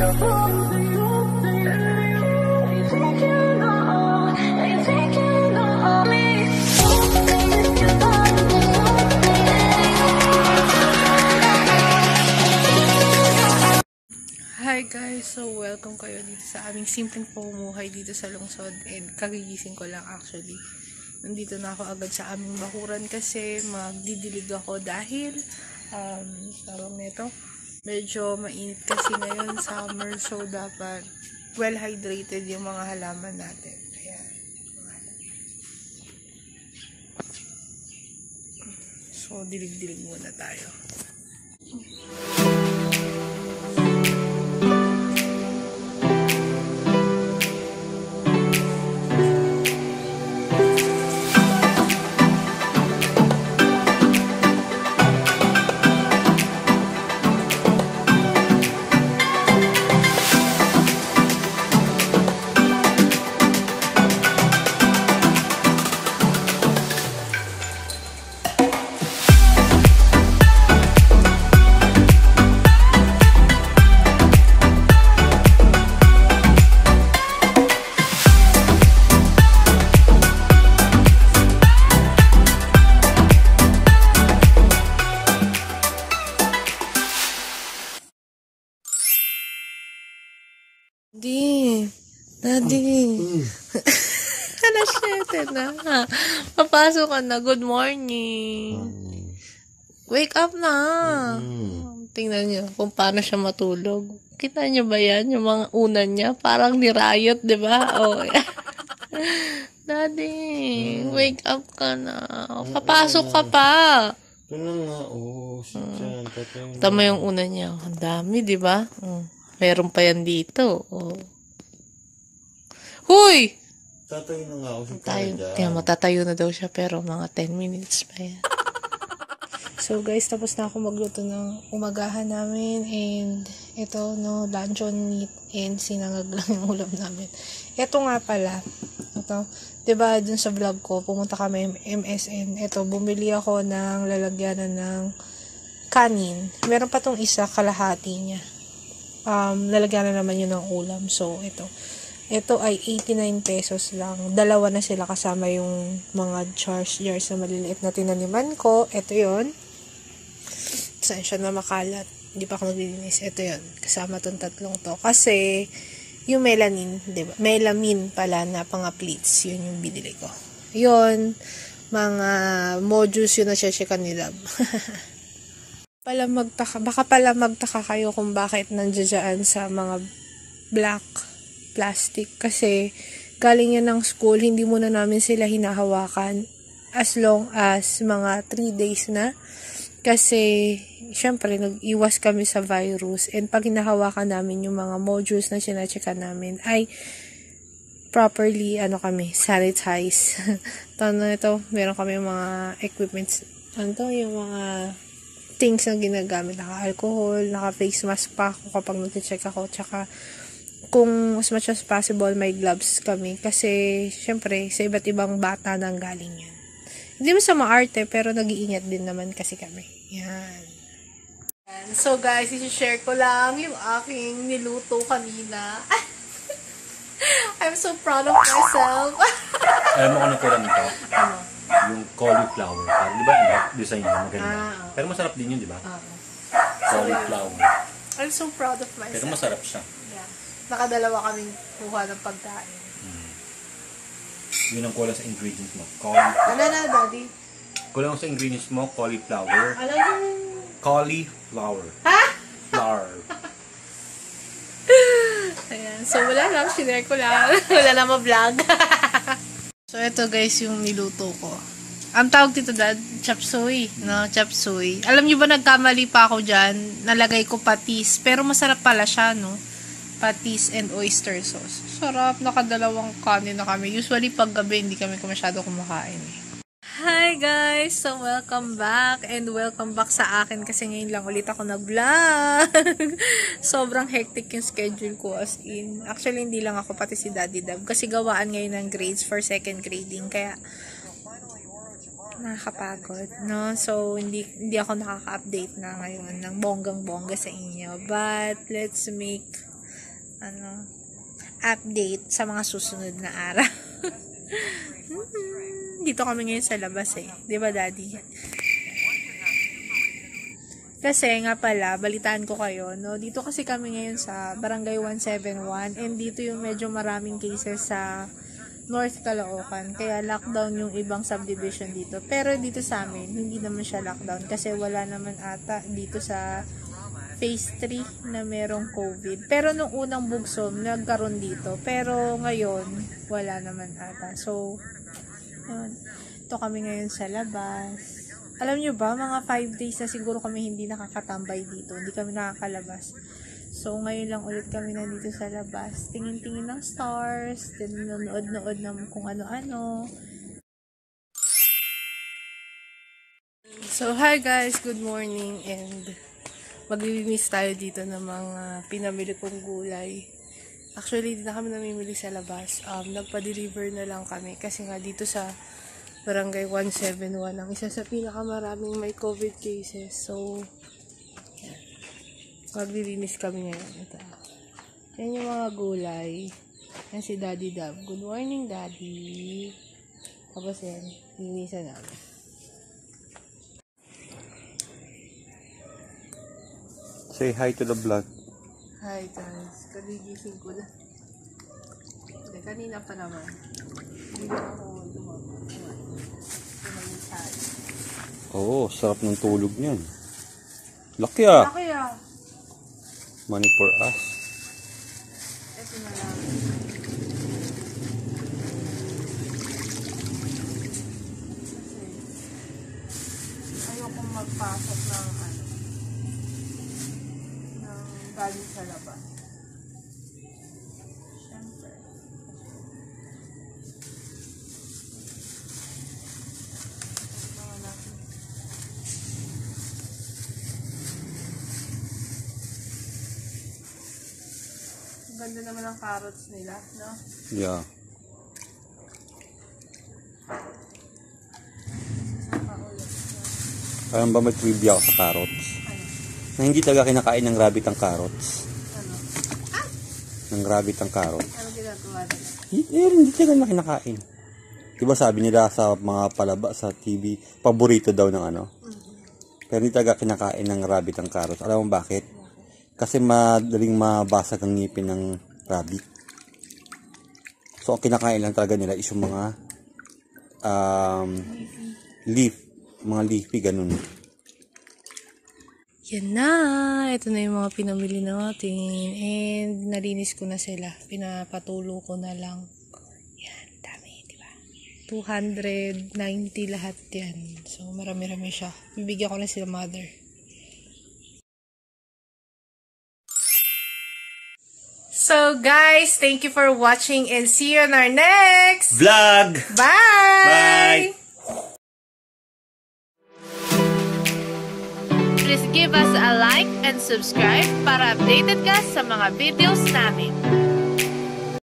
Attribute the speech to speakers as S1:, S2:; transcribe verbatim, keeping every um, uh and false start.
S1: Hi guys! So, welcome kayo dito sa aming simpleng pamumuhay dito sa lungsod, and kagigising ko lang actually. Nandito na ako agad sa aming bakuran kasi magdidilig ako dahil um, tawag nito, medyo mainit kasi ngayon, summer, so dapat well hydrated yung mga halaman natin. Ayan. So, dilig-dilig muna tayo. Daddy, Daddy, mm. Alas siyete na. Papasok ka na. Good morning. Mm. Wake up na. Mm. Tingnan niyo kung paano siya matulog. Kita niyo ba yan? Yung mga unan niya. Parang ni-riot, di ba? Oh, yeah. Daddy, mm. wake up ka na. Papasok ka pa.
S2: Ito na nga. Oh, siya.
S1: Mm. Tama yung unan niya. Ang dami, di ba? Mm. Meron pa yan dito. Oh. Huy!
S2: Tatayo na nga ako sa
S1: tayo. Kaya matatayo na daw siya, pero mga ten minutes pa yan. So guys, tapos na ako magluto ng umagahan namin, and ito, no, luncheon meat and sinangag lang yung ulam namin. Ito nga pala, ito, diba dun sa vlog ko, pumunta kami M S N. Ito, bumili ako ng lalagyanan ng kanin. Meron pa tong isa, kalahati niya. Um, lalagyan na naman yun ng ulam. So, ito. Ito ay eighty-nine pesos lang. Dalawa na sila kasama yung mga jars, jars na maliliit na tinaniman ko. Ito yun. Saan siya na makalat? Hindi pa ako maglilinis. Ito yun. Kasama tong tatlong to. Kasi, yung melanin, diba? Melamine pala na pang plates. Yun yung binili ko. Yun. Mga modules yun na siya-checkan ni Lab. Pala magtaka, baka pala magtaka kayo kung bakit nandiyan sa mga black plastic, kasi galing yan ng school, hindi muna namin sila hinahawakan as long as mga three days na, kasi syempre nag-iwas kami sa virus, and pag hinahawakan namin yung mga modules na sinacheckan namin ay properly ano kami, sanitize. Tano ito, meron kami mga equipments, ano to, yung mga things na ginagamit, naka-alcohol, naka-face mask pa ako kapag nag-check ako, tsaka kung as much as possible may gloves kami, kasi syempre sa iba't ibang bata nang galing yan. Hindi mo sa maarte, pero nag-iingat din naman kasi kami. Yan. So guys, i-share ko lang yung aking niluto kanina. I'm so proud of myself.
S2: Alam mo kung ano kailan ito?
S1: Ano?
S2: Yung cauliflower. Parang, di ba, ano? Design niya, maganda.
S1: Ah, oh.
S2: Pero masarap din yun, di ba?
S1: Uh,
S2: Cauliflower.
S1: I'm so proud of myself.
S2: Pero masarap siya.
S1: Yeah. Nakadalawa kaming kuha ng pagkain.
S2: Hmm. Yun ang kulang sa ingredients mo. Cauliflower.
S1: Ano na, Daddy?
S2: Kulang sa ingredients mo, cauliflower.
S1: Ano yung...
S2: Cauliflower.
S1: Ha?
S2: Flour.
S1: Ayan. So, wala lang. Sinare ko lang. Wala na ma-vlog. So, ito guys yung niluto ko. Ang tawag dito, Dad, chop suey. No? Chop suey. Alam nyo ba, nagkamali pa ako dyan. Nalagay ko patis. Pero masarap pala siya, no? Patis and oyster sauce. Sarap. Nakadalawang kanin na kami. Usually, pag gabi, hindi kami masyado kumakain eh. Hi guys! So, welcome back. And welcome back sa akin kasi ngayon lang ulit ako nag-vlog. Sobrang hectic yung schedule ko, as in. Actually, hindi lang ako, pati si Daddy Dab. Kasi gawaan ngayon ng grades for second grading. Kaya, nakakapagod, no? So, hindi, hindi ako nakaka-update na ngayon ng bonggang-bongga sa inyo. But, let's make ano, update sa mga susunod na araw. Dito kami ngayon sa labas eh. Di ba, Daddy? Kasi nga pala, balitaan ko kayo, no? Dito kasi kami ngayon sa Barangay one seventy-one and dito yung medyo maraming cases sa North Caloocan. Kaya lockdown yung ibang subdivision dito. Pero dito sa amin, hindi naman siya lockdown kasi wala naman ata dito sa phase three na merong COVID. Pero nung unang bugso, nagkaroon dito. Pero ngayon, wala naman ata. So, yun. Ito kami ngayon sa labas. Alam nyo ba, mga five days na siguro kami hindi nakakatambay dito. Hindi kami nakakalabas. So, ngayon lang ulit kami nandito sa labas. Tingin-tingin ng stars. Nanonood-nood ng kung ano-ano. So, hi guys! Good morning and maglilinis tayo dito ng mga pinamili kong gulay. Actually, hindi na kami namimili sa labas. Um, nagpa-deliver na lang kami kasi nga dito sa Barangay one seventy-one ang isa sa pinakamaraming may COVID cases. So, yan. Maglilinis kami ngayon. Ito. Yan yung mga gulay. Yan si Daddy Dab. Good morning, Daddy. Tapos yan, linisan namin.
S2: Say hi to the vlog.
S1: Hi guys, kaligising ko na. Hindi, kanina pa naman. Hindi na ako lumabas. Tumagisay.
S2: Oo, oh, sarap ng tulog niyan. Laki ah.
S1: Laki ah.
S2: Money for us.
S1: Ito na lang. Kasi ayokong magpasok ng ano. Galing sa labas. Siyempre. Ganda naman ang carrots nila, no?
S2: Yeah. Alam ba may trivia ako sa carrots? Na hindi talaga kinakain ng rabbit ang carrots.
S1: Ano?
S2: Ah! Ng rabbit ang carrots.
S1: Ano ginagawa nila?
S2: Hindi, eh, hindi talaga na kinakain. Diba sabi nila sa mga palaba sa T V, paborito daw ng ano? Mm-hmm. Pero hindi talaga kinakain ng rabbit ang carrots. Alam mo bakit? Kasi madaling mabasag ang ngipin ng rabbit. So, ang kinakain lang talaga nila is yung mga um, leaf. Mga leafy, ganun.
S1: Yan na. Ito na yung mga pinamili natin. And nalinis ko na sila. Pinapatulo ko na lang. Yan. Dami, di ba? two hundred ninety lahat yan. So, marami-rami siya. Bibigyan ko na sila mother. So, guys, thank you for watching and see you on our next
S2: Vlog!
S1: Bye!
S2: Bye!
S1: Please give us a like and subscribe para updated ka sa mga videos namin.